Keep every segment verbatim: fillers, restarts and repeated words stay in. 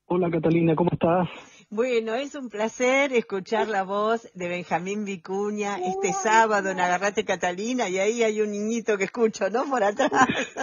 Hola Catalina, ¿cómo estás? Bueno, es un placer escuchar la voz de Benjamín Vicuña este sábado en Agarrate Catalina, y ahí hay un niñito que escucho, ¿no? Por atrás.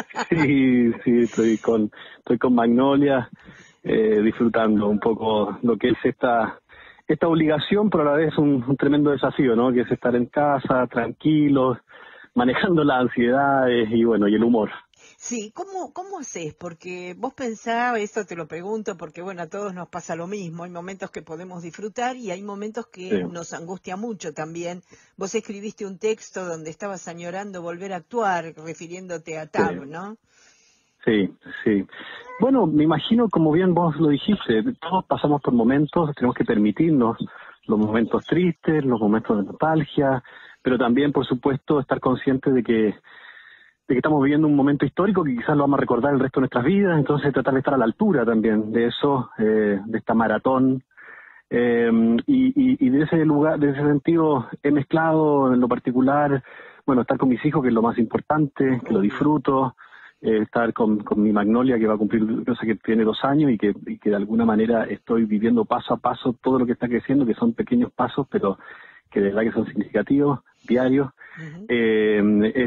Sí, sí, estoy con, estoy con Magnolia, eh, disfrutando un poco lo que es esta, esta obligación, pero a la vez un, un tremendo desafío, ¿no? Que es estar en casa, tranquilos, manejando las ansiedades y bueno, y el humor. Sí, ¿cómo, cómo haces? Porque vos pensás, esto te lo pregunto, porque bueno, a todos nos pasa lo mismo, hay momentos que podemos disfrutar y hay momentos Sí, que nos angustia mucho también. Vos escribiste un texto donde estabas añorando volver a actuar, refiriéndote a sí, Tab, ¿no? sí, sí. Bueno, me imagino, como bien vos lo dijiste, todos pasamos por momentos, tenemos que permitirnos los momentos tristes, los momentos de nostalgia, pero también, por supuesto, estar conscientes de que de que estamos viviendo un momento histórico que quizás lo vamos a recordar el resto de nuestras vidas, entonces tratar de estar a la altura también de eso, eh, de esta maratón. Eh, y, y, y de ese lugar, de ese sentido, he mezclado en lo particular, bueno, estar con mis hijos, que es lo más importante, que lo Obvio. disfruto, eh, estar con, con mi Magnolia, que va a cumplir, no sé, que tiene dos años y que, y que de alguna manera estoy viviendo paso a paso todo lo que está creciendo, que son pequeños pasos, pero que de verdad que son significativos, diarios. Ujú. Eh,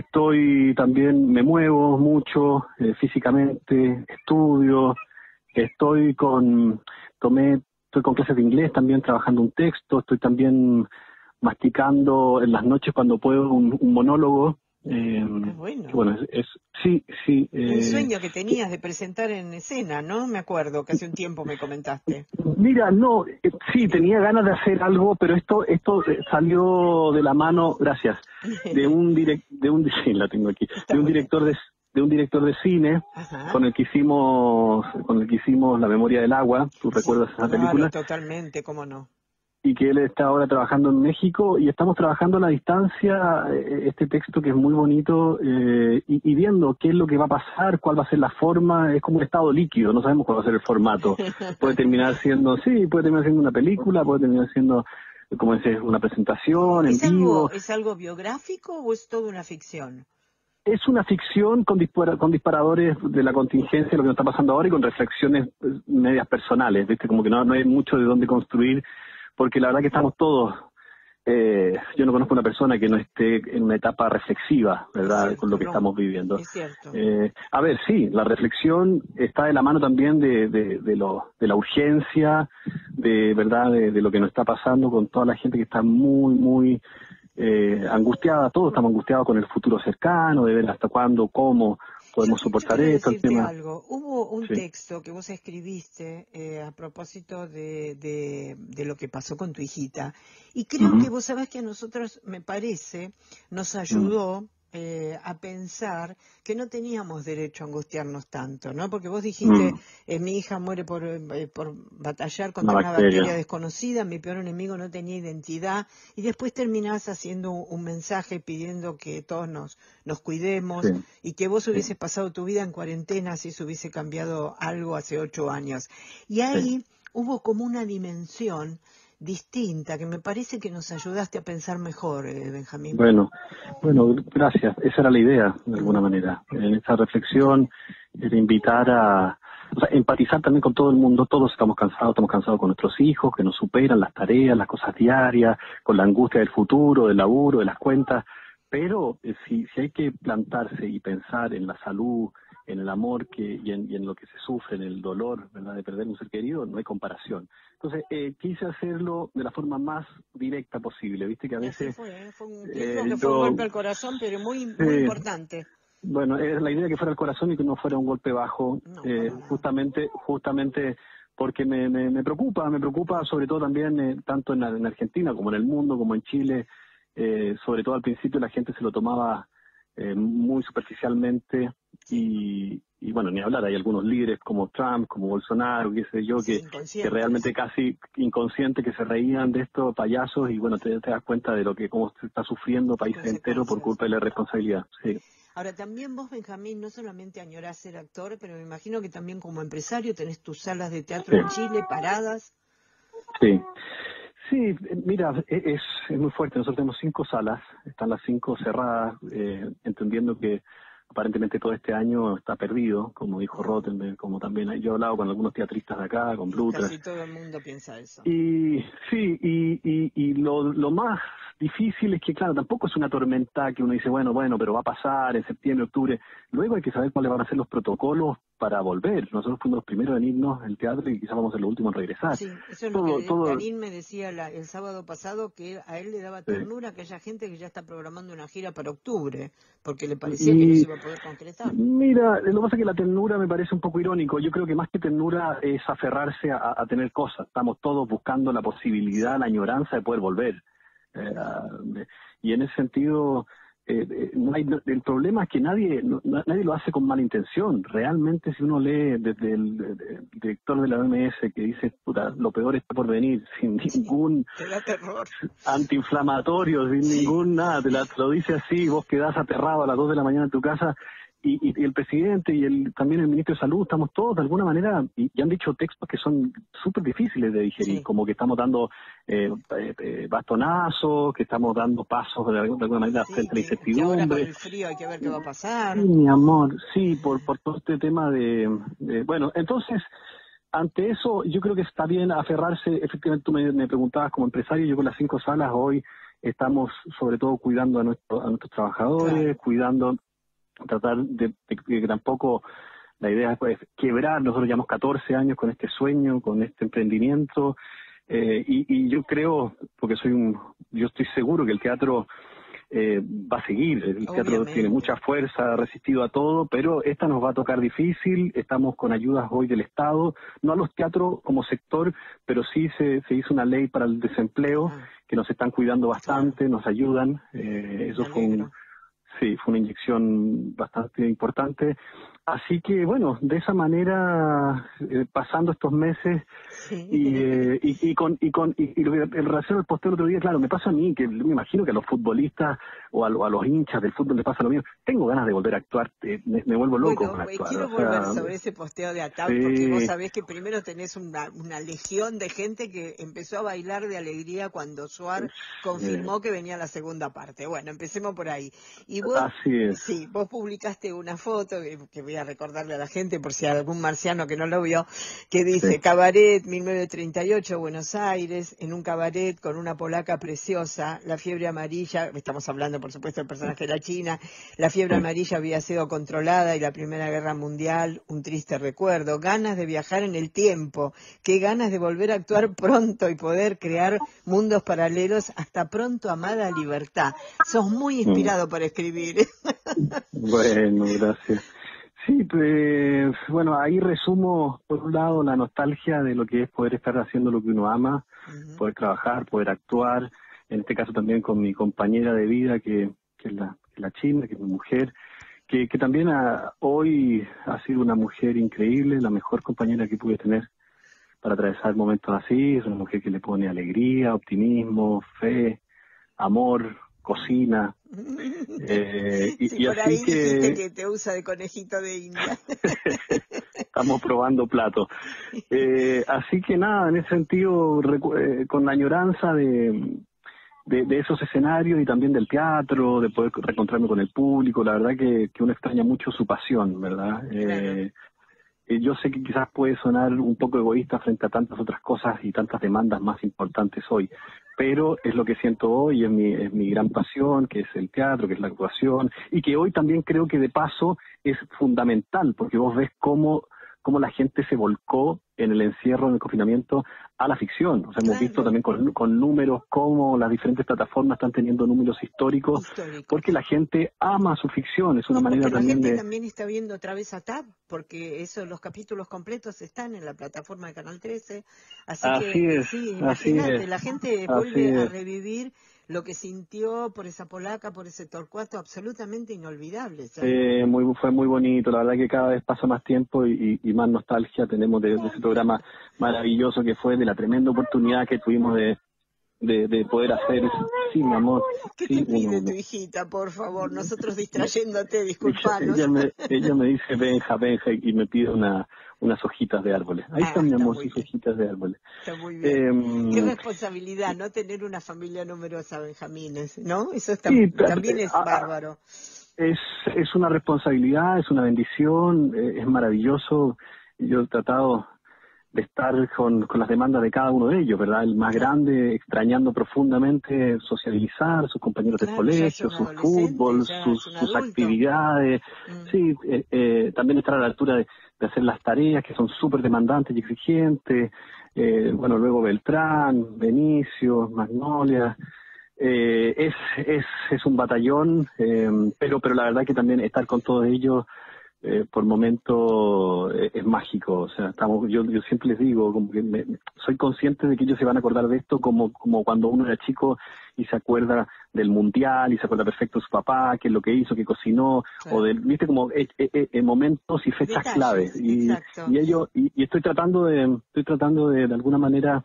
estoy también, me muevo mucho eh, físicamente, estudio, estoy con, tomé, estoy con clases de inglés también trabajando un texto, estoy también masticando en las noches cuando puedo un, un monólogo, eh, Ah, que bueno. bueno, es, es sí, sí, Un eh, sueño que tenías de presentar en escena, ¿no? Me acuerdo que hace un tiempo me comentaste. mira, no, eh, sí, tenía ganas de hacer algo, pero esto esto eh, salió de la mano, gracias, de un direct, de un sí, la tengo aquí, Está de un muy bien. director de de un director de cine Ajá. con el que hicimos con el que hicimos La memoria del agua, ¿tú Sí, recuerdas esa claro, película? totalmente, cómo no. Y que él está ahora trabajando en México y estamos trabajando a la distancia eh, este texto que es muy bonito eh, y, y viendo qué es lo que va a pasar, cuál va a ser la forma, es como un estado líquido, no sabemos cuál va a ser el formato. Puede terminar siendo, sí, puede terminar siendo una película, puede terminar siendo, como dices, una presentación en ¿Es algo, vivo. es algo biográfico o es toda una ficción? Es una ficción con, dispara- con disparadores de la contingencia, lo que nos está pasando ahora y con reflexiones eh, medias personales, ¿viste? Como que no, no hay mucho de dónde construir, porque la verdad que estamos todos. Eh, yo no conozco una persona que no esté en una etapa reflexiva, Es ¿verdad?, con lo cierto, que no, estamos viviendo. es cierto. Eh, a ver, sí, la reflexión está de la mano también de, de, de, lo, de la urgencia, de verdad, de, de lo que nos está pasando con toda la gente que está muy, muy eh, angustiada. Todos estamos angustiados con el futuro cercano, de ver hasta cuándo, cómo Yo, podemos qui- yo soportar quiero esto, el decirte tema. algo. Hubo un Sí. texto que vos escribiste eh, a propósito de, de, de lo que pasó con tu hijita. Y creo que Ujú. vos sabés que a nosotros, me parece, nos Mm. ayudó eh, a pensar que no teníamos derecho a angustiarnos tanto, ¿no? Porque vos dijiste, Mm. eh, mi hija muere por, eh, por batallar Una contra una bacteria bacteria. desconocida, mi peor enemigo no tenía identidad, y después terminás haciendo un, un mensaje pidiendo que todos nos, nos Sí, cuidemos y que vos sí, hubieses pasado tu vida en cuarentena si se hubiese cambiado algo hace ocho años. Y sí. ahí hubo como una dimensión distinta que me parece que nos ayudaste a pensar mejor, eh, Benjamín. Bueno, bueno, gracias. Esa era la idea, de alguna Mm. manera. En esta reflexión, era invitar a, o sea, empatizar también con todo el mundo. Todos estamos cansados, estamos cansados con nuestros hijos, que nos superan las tareas, las cosas diarias, con la angustia del futuro, del laburo, de las cuentas. Pero eh, si, si hay que plantarse y pensar en la salud, en el amor que, y, en, y en lo que se sufre, en el dolor, ¿verdad?, de perder un ser querido, no hay comparación. Entonces, eh, quise hacerlo de la forma más directa posible. Viste que a Y así veces fue, ¿eh? Fue un, pienso eh, que fue un yo, golpe al corazón, pero muy, muy sí, importante. bueno, era la idea que fuera el corazón y que no fuera un golpe bajo, No, eh, para nada. justamente, justamente porque me, me, me preocupa, me preocupa sobre todo también, eh, tanto en, la- en Argentina como en el mundo, como en Chile, eh, sobre todo al principio la gente se lo tomaba eh, muy superficialmente Sí, y, y bueno, ni hablar, hay algunos líderes como Trump, como Bolsonaro, qué sé yo, sí, que, que inconscientes. realmente casi inconscientes que se reían de estos payasos y bueno, te, te das cuenta de lo que cómo se está sufriendo Las países enteros por consecuencias. culpa de la irresponsabilidad. Sí. Ahora, también vos, Benjamín, no solamente añorás ser actor, pero me imagino que también como empresario tenés tus salas de teatro Sí, en Chile paradas. sí. Sí, eh, mira, e- es, es muy fuerte. Nosotros tenemos cinco salas, están las cinco cerradas, eh, entendiendo que aparentemente todo este año está perdido, como dijo Rottenberg, como también yo he hablado con algunos teatristas de acá, con Blutra. Casi todo el mundo piensa eso. Y sí, y, y, y lo, lo más difícil es que, claro, tampoco es una tormenta que uno dice, bueno, bueno, pero va a pasar en septiembre, octubre. Luego hay que saber cuáles van a ser los protocolos para volver. Nosotros fuimos los primeros en irnos al teatro y quizás vamos a ser los últimos en regresar. Sí, eso es todo, lo que todo... Darín me decía la, el sábado pasado, que a él le daba ternura sí. que haya gente que ya está programando una gira para octubre, porque le parecía y, que no se iba a poder concretar. Mira, lo que pasa es que la ternura me parece un poco irónico. Yo creo que más que ternura es aferrarse a, a tener cosas. Estamos todos buscando la posibilidad, la añoranza de poder volver. Eh, y en ese sentido, eh, eh, no hay, el problema es que nadie no, nadie lo hace con mala intención. Realmente, si uno lee desde el, de, de, el director de la O M S que dice, puta, lo peor está por venir, sin ningún antiinflamatorio, sin sí. ningún nada, te, la, te lo dice así, vos quedás aterrado a las dos de la mañana en tu casa. Y, y, y el presidente y el también el ministro de Salud, estamos todos de alguna manera, y, y han dicho textos que son súper difíciles de digerir, sí. como que estamos dando eh, eh, bastonazos, que estamos dando pasos de, de alguna manera sí, frente a la incertidumbre. Y ahora con el frío hay que ver qué va a pasar. Sí, mi amor, sí, por, por todo este tema de, de... Bueno, entonces, ante eso, yo creo que está bien aferrarse. Efectivamente, tú me, me preguntabas como empresario, yo con las cinco salas hoy estamos sobre todo cuidando a, nuestro, a nuestros trabajadores, claro. cuidando... tratar de, de, de que tampoco la idea es pues, quebrar. Nosotros llevamos catorce años con este sueño, con este emprendimiento, eh, y, y yo creo, porque soy un, yo estoy seguro que el teatro eh, va a seguir, el Obviamente. teatro tiene mucha fuerza, ha resistido a todo, pero esta nos va a tocar difícil. Estamos con ayudas hoy del Estado, no a los teatros como sector, pero sí se, se hizo una ley para el desempleo, ah. que nos están cuidando bastante, nos ayudan, eh, eso fue un Sí, fue una inyección bastante importante. Así que, bueno, de esa manera, eh, pasando estos meses, sí. y, eh, y, y con y con y, y en relación al posteo el otro día, claro, me pasa a mí, que me imagino que a los futbolistas o a, a los hinchas del fútbol les pasa lo mismo. Tengo ganas de volver a actuar, eh, me, me vuelvo loco bueno, con actuar. Quiero o sea, volver sobre ese posteo de Atap, sí. porque vos sabés que primero tenés una, una legión de gente que empezó a bailar de alegría cuando Suar confirmó sí. que venía la segunda parte. Bueno, empecemos por ahí. Y vos, Así es. Sí, vos publicaste una foto que, que voy a recordarle a la gente por si hay algún marciano que no lo vio, que dice sí. Cabaret mil novecientos treinta y ocho, Buenos Aires, en un cabaret con una polaca preciosa, la fiebre amarilla, estamos hablando por supuesto del personaje de la China, la fiebre amarilla había sido controlada y la Primera Guerra Mundial, un triste recuerdo, ganas de viajar en el tiempo, qué ganas de volver a actuar pronto y poder crear mundos paralelos, hasta pronto, amada libertad. Sos muy inspirado para escribir. Bueno, gracias. Sí, pues, bueno, ahí resumo, por un lado, la nostalgia de lo que es poder estar haciendo lo que uno ama, uh-huh. poder trabajar, poder actuar, en este caso también con mi compañera de vida, que, que es la, la China, que es mi mujer, que, que también ha, hoy ha sido una mujer increíble, la mejor compañera que pude tener para atravesar momentos así. Es una mujer que le pone alegría, optimismo, fe, amor, cocina. Eh, y, sí, y por así ahí que... dijiste que te usa de conejito de India. Estamos probando platos. Eh, así que nada, en ese sentido, recu- eh, con la añoranza de, de, de esos escenarios y también del teatro, de poder reencontrarme con el público, la verdad que, que uno extraña mucho su pasión, ¿verdad? Eh, claro. Yo sé que quizás puede sonar un poco egoísta frente a tantas otras cosas y tantas demandas más importantes hoy, pero es lo que siento hoy, es mi, es mi gran pasión, que es el teatro, que es la actuación, y que hoy también creo que de paso es fundamental, porque vos ves cómo, cómo la gente se volcó en el encierro, en el confinamiento, a la ficción. O sea, hemos claro. visto también con, con números cómo las diferentes plataformas están teniendo números históricos, históricos. Porque la gente ama su ficción, es una sí, manera también la gente de... también está viendo otra vez a Tab, porque eso, los capítulos completos están en la plataforma de Canal trece, así, así que es, sí, así imagínate, es, la gente vuelve a revivir lo que sintió por esa polaca, por ese Torcuato, absolutamente inolvidable. Eh, muy, fue muy bonito, la verdad que cada vez pasa más tiempo y, y, y más nostalgia tenemos de, de ese programa maravilloso que fue, de la tremenda oportunidad que tuvimos de, de, de poder hacer. Sí, mi amor. ¿Qué sí, te pide uno, tu hijita, por favor? Nosotros distrayéndote, disculpanos. Ella, ella, me, ella me dice Benja, Benja, y me pide una, unas hojitas de árboles. Ahí ah, están, mi amor, sus bien. hojitas de árboles. Está muy bien. Eh, Qué responsabilidad, ¿no? Tener una familia numerosa, Benjamines, ¿no? Eso está, sí, también es a, bárbaro. Es, es una responsabilidad, es una bendición, eh, es maravilloso. Yo he tratado de estar con, con las demandas de cada uno de ellos, ¿verdad? El más grande extrañando profundamente socializar, sus compañeros Claro, de ya es colegio, un su adolescente, fútbol, ya sus, es un sus adulto. actividades. Mm. Sí, eh, eh, también estar a la altura de, de hacer las tareas que son súper demandantes y exigentes. Eh, bueno, luego Beltrán, Benicio, Magnolia. Eh, es, es, es un batallón, eh, pero, pero la verdad que también estar con todos ellos eh, por momentos eh, es mágico. O sea, estamos, yo, yo siempre les digo, como que me, soy consciente de que ellos se van a acordar de esto como, como cuando uno era chico y se acuerda del mundial y se acuerda perfecto de su papá, qué es lo que hizo, qué cocinó, claro. O de, viste, como eh, eh, eh, momentos y fechas Detalles, claves. Y, exacto. y ellos, y, y estoy tratando de, estoy tratando de, de alguna manera,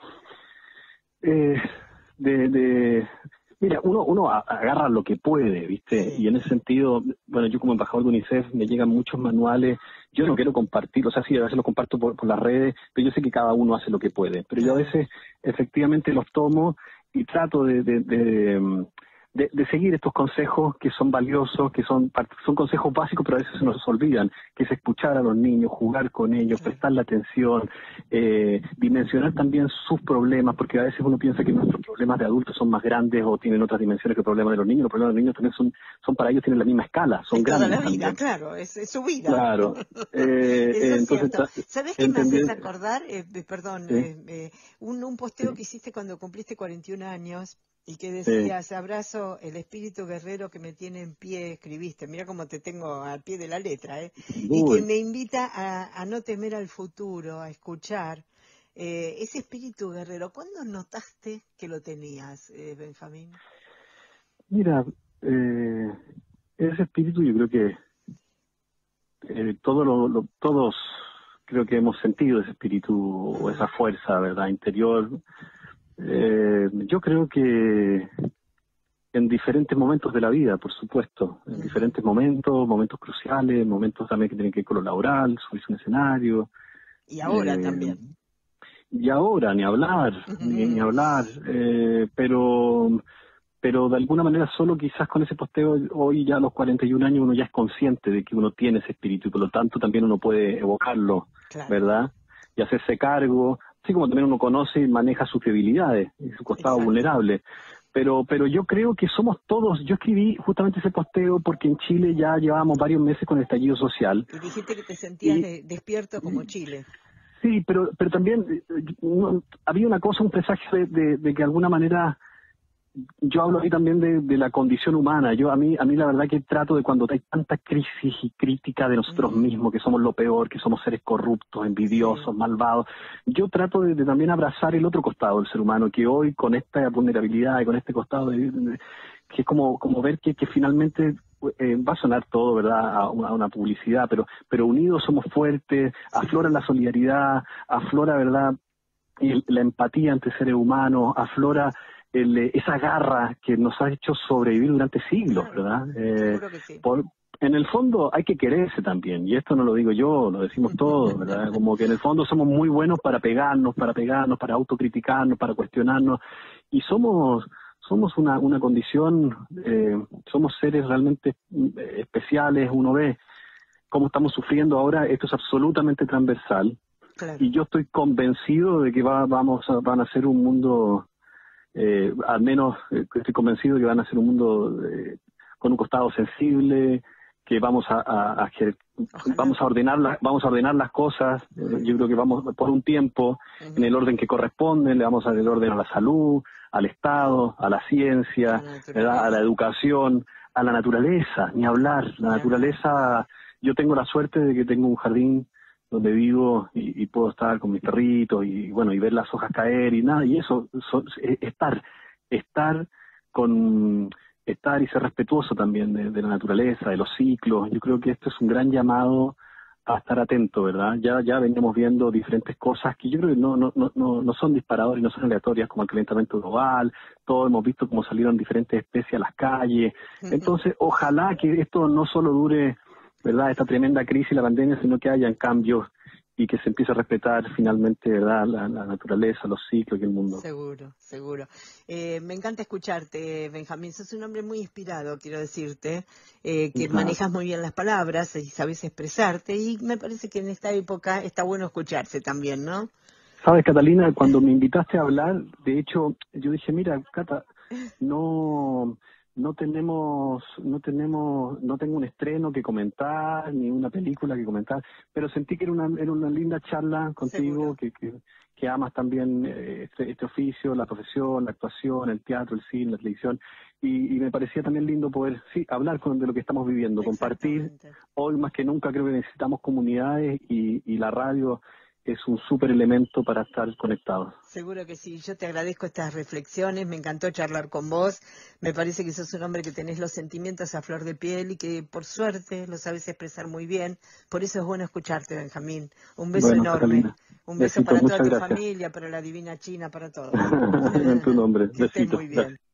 eh, de, de Mira, uno uno agarra lo que puede, ¿viste? Sí. Y en ese sentido, bueno, yo como embajador de UNICEF me llegan muchos manuales, yo no quiero compartir, o sea, sí, a veces lo comparto por, por las redes, pero yo sé que cada uno hace lo que puede. Pero yo a veces efectivamente los tomo y trato de, de, de, de, de seguir estos consejos que son valiosos, que son son consejos básicos, pero a veces se nos olvidan, que es escuchar a los niños, jugar con ellos, prestarle atención, eh, dimensionar también sus problemas, porque a veces uno piensa que nuestros problemas de adultos son más grandes o tienen otras dimensiones que los problemas de los niños. Los problemas de los niños también son, son para ellos tienen la misma escala, son en grandes toda la vida, también. Claro, es, es su vida. Claro. Eh, Eso eh, es entonces, cierto. ¿Sabés qué me entender... haces acordar? Eh, perdón, Sí. eh, eh, un, un posteo Sí. que hiciste cuando cumpliste cuarenta y un años y que Sí. decías, abrazo el espíritu guerrero que me tiene en pie, escribiste, mira cómo te tengo al pie de la letra, ¿eh? Y que me invita a, a no temer al futuro, a escuchar. Eh, ese espíritu guerrero, ¿cuándo notaste que lo tenías, eh, Benjamín? Mira, eh, ese espíritu yo creo que eh, todo lo, lo, todos creo que hemos sentido ese espíritu o esa fuerza, ¿verdad? Interior. Eh, yo creo que en diferentes momentos de la vida, por supuesto, en uh-huh. diferentes momentos, momentos cruciales, momentos también que tienen que ver con lo laboral, subirse a un escenario. Y ahora eh, también. Y ahora, ni hablar, uh-huh. ni, ni hablar, eh, pero pero de alguna manera solo quizás con ese posteo hoy ya a los cuarenta y un años uno ya es consciente de que uno tiene ese espíritu y por lo tanto también uno puede evocarlo, claro. ¿verdad? Y hacerse cargo, así como también uno conoce y maneja sus debilidades y su costado Exacto. vulnerable. Pero pero yo creo que somos todos, yo escribí justamente ese posteo porque en Chile ya llevábamos varios meses con el estallido social. Y dijiste que te sentías y, de, despierto como Chile. Sí, pero pero también no, había una cosa, un presagio de, de, de que de alguna manera... Yo hablo ahí también de, de la condición humana. Yo a mí a mí la verdad que trato de cuando hay tanta crisis y crítica de nosotros mm. mismos, que somos lo peor, que somos seres corruptos, envidiosos, sí. malvados, yo trato de, de también abrazar el otro costado del ser humano, que hoy con esta vulnerabilidad y con este costado, de, de, que es como como ver que, que finalmente eh, va a sonar todo, ¿verdad?, a una, a una publicidad, pero pero unidos somos fuertes, aflora la solidaridad, aflora, ¿verdad?, el, la empatía entre seres humanos, aflora El, esa garra que nos ha hecho sobrevivir durante siglos, ¿verdad? Eh, Seguro que sí. por, en el fondo hay que quererse también, y esto no lo digo yo, lo decimos todos, ¿verdad? Como que en el fondo somos muy buenos para pegarnos, para pegarnos, para autocriticarnos, para cuestionarnos, y somos somos una, una condición, eh, somos seres realmente especiales. Uno ve cómo estamos sufriendo ahora, esto es absolutamente transversal, claro. Y yo estoy convencido de que va, vamos a, van a ser un mundo... Eh, al menos eh, estoy convencido que van a ser un mundo eh, con un costado sensible, que vamos a, a, a vamos a ordenar la, vamos a ordenar las cosas. Eh, yo creo que vamos por un tiempo uh-huh. en el orden que corresponde. Le vamos a dar el orden a la salud, al Estado, a la ciencia, a la educación, a la naturaleza, ni hablar. La naturaleza, yo tengo la suerte de que tengo un jardín donde vivo y, y puedo estar con mis perritos y bueno y ver las hojas caer y nada, y eso, so, estar estar con estar y ser respetuoso también de, de la naturaleza, de los ciclos. Yo creo que esto es un gran llamado a estar atento, ¿verdad? Ya ya venimos viendo diferentes cosas que yo creo que no no no no son disparadores, no son aleatorias, como el calentamiento global. Todos hemos visto cómo salieron diferentes especies a las calles. Entonces, ojalá que esto no solo dure, ¿verdad?, esta tremenda crisis, la pandemia, sino que hayan cambios y que se empiece a respetar finalmente, ¿verdad?, la, la naturaleza, los ciclos y el mundo. Seguro, seguro. Eh, me encanta escucharte, Benjamín. Sos un hombre muy inspirado, quiero decirte, eh, que Ajá. manejas muy bien las palabras y sabes expresarte, y me parece que en esta época está bueno escucharse también, ¿no? Sabes, Catalina, cuando me invitaste a hablar, de hecho, yo dije, mira, Cata, no, no tenemos, no tenemos, no tengo un estreno que comentar, ni una película que comentar, pero sentí que era una, era una linda charla contigo, Seguro. que, que, que amas también eh, este, este oficio, la profesión, la actuación, el teatro, el cine, la televisión, y, y me parecía también lindo poder, sí, hablar con, de lo que estamos viviendo, compartir. Exactamente. Hoy más que nunca creo que necesitamos comunidades y, y la radio es un súper elemento para estar conectados. Seguro que sí. Yo te agradezco estas reflexiones. Me encantó charlar con vos. Me parece que sos un hombre que tenés los sentimientos a flor de piel y que, por suerte, lo sabes expresar muy bien. Por eso es bueno escucharte, Benjamín. Un beso Bueno, enorme. Catalina, Un beso besitos, para toda muchas tu gracias. familia, para la divina China, para todos. En tu nombre, Que estés besitos, muy bien. gracias.